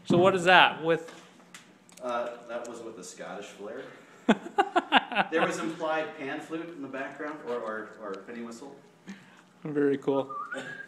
So what is that with? That was with the Scottish flair. There was implied pan flute in the background, or penny whistle. Very cool.